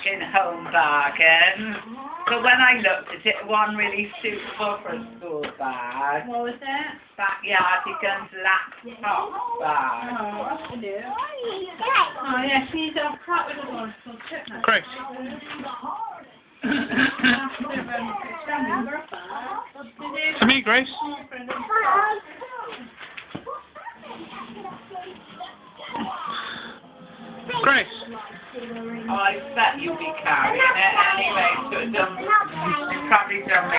walking home bargain. But when I looked at it, it wasn't really suitable for a school bag. What was that? Backyardigans laptop bag. Oh, I do. Oh, yeah, she's a cut with a one. Grace. To me, Grace. Grace. Oh, I bet you'll be carrying it anyway, so it don't, you probably don't